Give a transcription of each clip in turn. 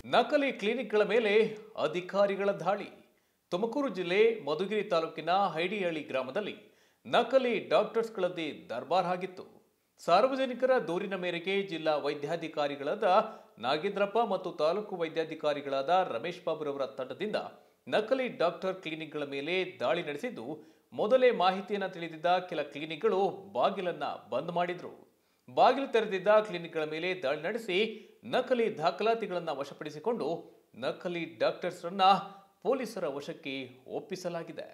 ನಕಲಿ ಕ್ಲಿನಿಕ್ಗಳ ಮೇಲೆ ಅಧಿಕಾರಿಗಳ ದಾಳಿ. ತುಮಕೂರು ಜಿಲ್ಲೆ ಮಧುಗಿರಿ ತಾಲೂಕಿನ ಹೈಡಿಹಳ್ಳಿ ಗ್ರಾಮದಲ್ಲಿ ನಕಲಿ ಡಾಕ್ಟರ್ಸ್ಗಳದ್ದೇ ದರ್ಬಾರ್ ಆಗಿತ್ತು. ಸಾರ್ವಜನಿಕರ ದೂರಿನ ಮೇರೆಗೆ ಜಿಲ್ಲಾ ವೈದ್ಯಾಧಿಕಾರಿಗಳಾದ ನಾಗೇಂದ್ರಪ್ಪ ಮತ್ತು ತಾಲೂಕು ವೈದ್ಯಾಧಿಕಾರಿಗಳಾದ ರಮೇಶ್ ಬಾಬುರವರ ತಂಡದಿಂದ ನಕಲಿ ಡಾಕ್ಟರ್ ಕ್ಲಿನಿಕ್ಗಳ ಮೇಲೆ ದಾಳಿ ನಡೆಸಿದ್ದು, ಮೊದಲೇ ಮಾಹಿತಿಯನ್ನು ತಿಳಿದಿದ್ದ ಕೆಲ ಕ್ಲಿನಿಕ್ಗಳು ಬಾಗಿಲನ್ನ ಬಂದ್ ಮಾಡಿದ್ರು. ಬಾಗಿಲು ತೆರೆದಿದ್ದ ಕ್ಲಿನಿಕ್ಗಳ ಮೇಲೆ ದಾಳಿ ನಡೆಸಿ ನಕಲಿ ದಾಖಲಾತಿಗಳನ್ನು ವಶಪಡಿಸಿಕೊಂಡು ನಕಲಿ ಡಾಕ್ಟರ್ಸ್ರನ್ನ ಪೊಲೀಸರ ವಶಕ್ಕೆ ಒಪ್ಪಿಸಲಾಗಿದೆ.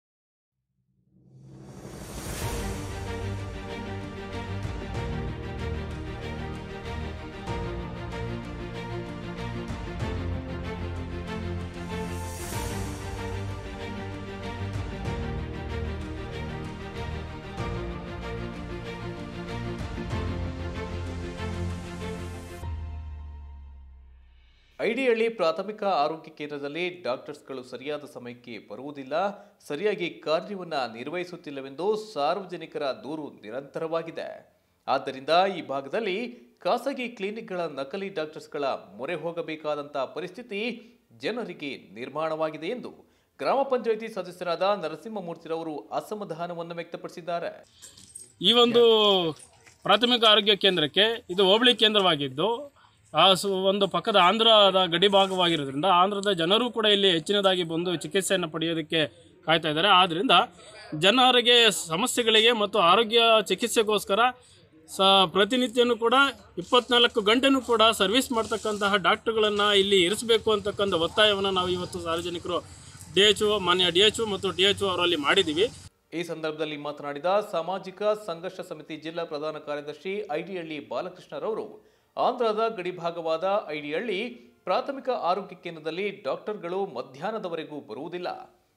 ಐಡಿಹಳ್ಳಿ ಪ್ರಾಥಮಿಕ ಆರೋಗ್ಯ ಕೇಂದ್ರದಲ್ಲಿ ಡಾಕ್ಟರ್ಸ್ಗಳು ಸರಿಯಾದ ಸಮಯಕ್ಕೆ ಬರುವುದಿಲ್ಲ, ಸರಿಯಾಗಿ ಕಾರ್ಯವನ್ನು ನಿರ್ವಹಿಸುತ್ತಿಲ್ಲವೆಂದು ಸಾರ್ವಜನಿಕರ ದೂರು ನಿರಂತರವಾಗಿದೆ. ಆದ್ದರಿಂದ ಈ ಭಾಗದಲ್ಲಿ ಖಾಸಗಿ ಕ್ಲಿನಿಕ್ಗಳ ನಕಲಿ ಡಾಕ್ಟರ್ಸ್ಗಳ ಮೊರೆ ಹೋಗಬೇಕಾದಂತಹ ಪರಿಸ್ಥಿತಿ ಜನರಿಗೆ ನಿರ್ಮಾಣವಾಗಿದೆ ಎಂದು ಗ್ರಾಮ ಪಂಚಾಯಿತಿ ಸದಸ್ಯರಾದ ನರಸಿಂಹಮೂರ್ತಿರವರು ಅಸಮಾಧಾನವನ್ನು ವ್ಯಕ್ತಪಡಿಸಿದ್ದಾರೆ. ಈ ಒಂದು ಪ್ರಾಥಮಿಕ ಆರೋಗ್ಯ ಕೇಂದ್ರಕ್ಕೆ ಇದು ಹೋಬಳಿ ಕೇಂದ್ರವಾಗಿದ್ದು ಒಂದು ಪಕ್ಕದ ಆಂಧ್ರದ ಗಡಿ ಭಾಗವಾಗಿರೋದ್ರಿಂದ ಆಂಧ್ರದ ಜನರು ಕೂಡ ಇಲ್ಲಿ ಹೆಚ್ಚಿನದಾಗಿ ಬಂದು ಚಿಕಿತ್ಸೆಯನ್ನು ಪಡೆಯೋದಕ್ಕೆ ಕಾಯ್ತಾ ಇದ್ದಾರೆ. ಆದ್ದರಿಂದ ಜನರಿಗೆ ಸಮಸ್ಯೆಗಳಿಗೆ ಮತ್ತು ಆರೋಗ್ಯ ಚಿಕಿತ್ಸೆಗೋಸ್ಕರ ಪ್ರತಿನಿತ್ಯನೂ ಕೂಡ 24 ಗಂಟೆನೂ ಕೂಡ ಸರ್ವಿಸ್ ಮಾಡ್ತಕ್ಕಂತಹ ಡಾಕ್ಟರ್ಗಳನ್ನು ಇಲ್ಲಿ ಇರಿಸಬೇಕು ಅಂತಕ್ಕಂಥ ಒತ್ತಾಯವನ್ನು ನಾವು ಇವತ್ತು ಸಾರ್ವಜನಿಕರು ಮಾನ್ಯ DHO ಮತ್ತು DHO ಅವರಲ್ಲಿ ಮಾಡಿದ್ದೀವಿ. ಈ ಸಂದರ್ಭದಲ್ಲಿ ಮಾತನಾಡಿದ ಸಾಮಾಜಿಕ ಸಂಘರ್ಷ ಸಮಿತಿ ಜಿಲ್ಲಾ ಪ್ರಧಾನ ಕಾರ್ಯದರ್ಶಿ ಐಡಿಹಳ್ಳಿ ಬಾಲಕೃಷ್ಣರವರು, ಆಂಧ್ರದ ಗಡಿಭಾಗವಾದ ಐಡಿಹಳ್ಳಿ ಪ್ರಾಥಮಿಕ ಆರೋಗ್ಯ ಕೇಂದ್ರದಲ್ಲಿ ಡಾಕ್ಟರ್ಗಳು ಮಧ್ಯಾಹ್ನದವರೆಗೂ ಬರುವುದಿಲ್ಲ,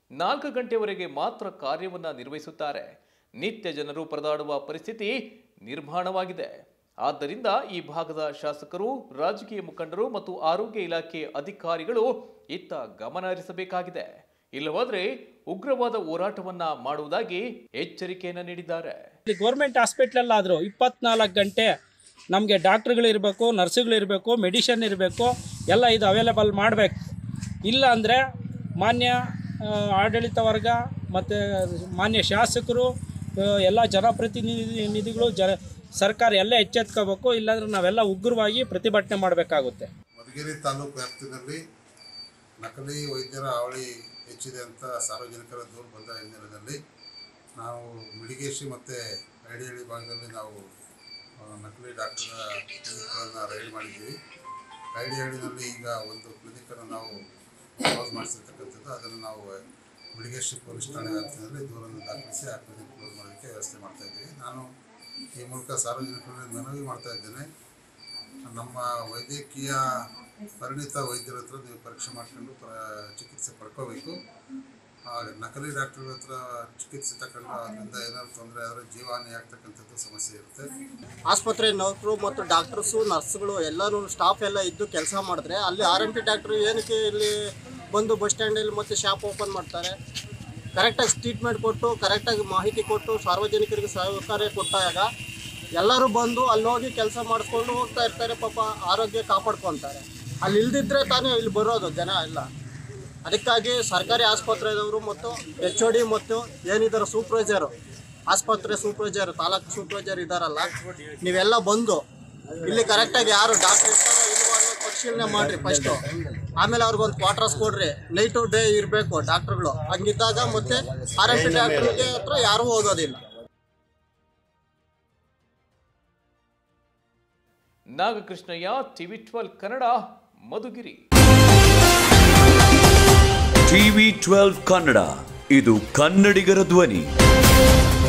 4 ಗಂಟೆವರೆಗೆ ಮಾತ್ರ ಕಾರ್ಯವನ್ನು ನಿರ್ವಹಿಸುತ್ತಾರೆ. ನಿತ್ಯ ಜನರು ಪರದಾಡುವ ಪರಿಸ್ಥಿತಿ ನಿರ್ಮಾಣವಾಗಿದೆ. ಆದ್ದರಿಂದ ಈ ಭಾಗದ ಶಾಸಕರು, ರಾಜಕೀಯ ಮುಖಂಡರು ಮತ್ತು ಆರೋಗ್ಯ ಇಲಾಖೆ ಅಧಿಕಾರಿಗಳು ಇತ್ತ ಗಮನ ಹರಿಸಬೇಕಾಗಿದೆ. ಇಲ್ಲವಾದರೆ ಉಗ್ರವಾದ ಹೋರಾಟವನ್ನ ಮಾಡುವುದಾಗಿ ಎಚ್ಚರಿಕೆಯನ್ನು ನೀಡಿದ್ದಾರೆ. ಗೌರ್ಮೆಂಟ್ ಹಾಸ್ಪಿಟಲ್ ಆದರೂ 24 ಗಂಟೆ ನಮಗೆ ಡಾಕ್ಟ್ರುಗಳಿರಬೇಕು, ನರ್ಸುಗಳಿರಬೇಕು, ಮೆಡಿಷನ್ ಇರಬೇಕು, ಎಲ್ಲ ಇದು ಅವೈಲೇಬಲ್ ಮಾಡಬೇಕು. ಇಲ್ಲ ಅಂದರೆ ಮಾನ್ಯ ಆಡಳಿತ ವರ್ಗ ಮತ್ತು ಮಾನ್ಯ ಶಾಸಕರು, ಎಲ್ಲ ಜನಪ್ರತಿನಿಧಿಗಳು, ಸರ್ಕಾರ ಎಲ್ಲ ಎಚ್ಚೆತ್ಕೋಬೇಕು. ಇಲ್ಲಾಂದರೆ ನಾವೆಲ್ಲ ಉಗ್ರವಾಗಿ ಪ್ರತಿಭಟನೆ ಮಾಡಬೇಕಾಗುತ್ತೆ. ಮಧುಗಿರಿ ತಾಲೂಕು ವ್ಯಾಪ್ತಿಯಲ್ಲಿ ನಕಲಿ ವೈದ್ಯರ ಹಾವಳಿ ಹೆಚ್ಚಿದೆ ಅಂತ ಸಾರ್ವಜನಿಕರ ದೂರು ಬಂದ ಹಿನ್ನೆಲೆಯಲ್ಲಿ ನಾವು ಮಿಡಿಗೇಶಿ ಮತ್ತು ಐಡಿಹಳ್ಳಿ ಭಾಗದಲ್ಲಿ ನಾವು ನಕಲಿ ಡಾಕ್ಟರ್ ಕ್ಲಿನಿಕ್ಗಳನ್ನು ರೈಡ್ ಮಾಡಿದ್ದೀವಿ. ಐಡಿಹಳ್ಳಿನಲ್ಲಿ ಈಗ ಒಂದು ಕ್ಲಿನಿಕನ್ನು ನಾವು ಕ್ಲೋಸ್ ಮಾಡಿಸಿರ್ತಕ್ಕಂಥದ್ದು. ಅದನ್ನು ನಾವು ಮಿಡಿಗೇಶಿ ಪೊಲೀಸ್ ಠಾಣೆ ವ್ಯಾಪ್ತಿಯಲ್ಲಿ ದೂರನ್ನು ದಾಖಲಿಸಿ ಆ ಕ್ಲಿನಿಕ್ ಕ್ಲೋಸ್ ಮಾಡೋದಕ್ಕೆ ವ್ಯವಸ್ಥೆ ಮಾಡ್ತಾಯಿದ್ದೀವಿ. ನಾನು ಈ ಮೂಲಕ ಸಾರ್ವಜನಿಕರಲ್ಲಿ ಮನವಿ ಮಾಡ್ತಾ ಇದ್ದೇನೆ, ನಮ್ಮ ವೈದ್ಯಕೀಯ ಪರಿಣಿತ ವೈದ್ಯರ ಹತ್ರ ನೀವು ಪರೀಕ್ಷೆ ಮಾಡಿಕೊಂಡು ಚಿಕಿತ್ಸೆ ಪಡ್ಕೋಬೇಕು. ನಕಲಿ ಡಾಕ್ಟರ್ ಹತ್ರ ಚಿಕಿತ್ಸೆ ತಗೊಂಡು ಅದರಿಂದ ಏನಾದ್ರು ತೊಂದರೆ ಆದರೆ ಜೀವಹಾನಿ ಆಗ್ತಕ್ಕಂಥದ್ದು ಸಮಸ್ಯೆ ಇರುತ್ತೆ. ಆಸ್ಪತ್ರೆ ನೌಕರು ಮತ್ತು ಡಾಕ್ಟರ್ಸು, ನರ್ಸ್ಗಳು ಎಲ್ಲರೂ ಸ್ಟಾಫ್ ಎಲ್ಲ ಇದ್ದು ಕೆಲಸ ಮಾಡಿದ್ರೆ ಅಲ್ಲಿ RMP ಡಾಕ್ಟ್ರು ಏನಕ್ಕೆ ಇಲ್ಲಿ ಬಂದು ಬಸ್ ಸ್ಟ್ಯಾಂಡಲ್ಲಿ ಮತ್ತು ಶಾಪ್ ಓಪನ್ ಮಾಡ್ತಾರೆ? ಕರೆಕ್ಟಾಗಿ ಟ್ರೀಟ್ಮೆಂಟ್ ಕೊಟ್ಟು, ಕರೆಕ್ಟಾಗಿ ಮಾಹಿತಿ ಕೊಟ್ಟು, ಸಾರ್ವಜನಿಕರಿಗೆ ಸಹಕಾರ ಕೊಟ್ಟಾಗ ಎಲ್ಲರೂ ಬಂದು ಅಲ್ಲಿ ಹೋಗಿ ಕೆಲಸ ಮಾಡಿಸ್ಕೊಂಡು ಹೋಗ್ತಾ ಇರ್ತಾರೆ. ಪಾಪ ಆರೋಗ್ಯ ಕಾಪಾಡ್ಕೊತಾರೆ. ಅಲ್ಲಿ ಇಲ್ದಿದ್ರೆ ತಾನೇ ಇಲ್ಲಿ ಬರೋದು ಜನ ಎಲ್ಲ. ಅದಕ್ಕಾಗಿ ಸರ್ಕಾರಿ ಆಸ್ಪತ್ರೆದವರು ಮತ್ತು HOD ಮತ್ತು ಏನಿದ್ದಾರೆ ಸೂಪರ್ವೈಸರು, ಆಸ್ಪತ್ರೆ ಸೂಪರ್ವೈಸರ್, ತಾಲೂಕು ಸೂಪರ್ವೈಸರ್ ಇದ್ದಾರಲ್ಲ, ನೀವೆಲ್ಲ ಬಂದು ಇಲ್ಲಿ ಕರೆಕ್ಟಾಗಿ ಯಾರು ಡಾಕ್ಟರ್ ಇರ್ತಾರೋ ಇಲ್ವೋ ಅನ್ನೋ ಪರಿಶೀಲನೆ ಮಾಡಿರಿ ಫಸ್ಟು. ಆಮೇಲೆ ಅವ್ರಿಗೊಂದು ಕ್ವಾರ್ಟರ್ಸ್ ಕೊಡ್ರಿ. ನೈಟ್ ಟು ಡೇ ಇರಬೇಕು ಡಾಕ್ಟ್ರುಗಳು. ಹಂಗಿದ್ದಾಗ ಮತ್ತೆ RMP ಡಾಕ್ಟ್ರಿಗೆ ಹತ್ರ ಯಾರೂ ಹೋಗೋದಿಲ್ಲ. ನಾಗಕೃಷ್ಣಯ್ಯ, TV12 ಕನ್ನಡ, ಮಧುಗಿರಿ. TV12 ಕನ್ನಡ, ಇದು ಕನ್ನಡಿಗರ ಧ್ವನಿ.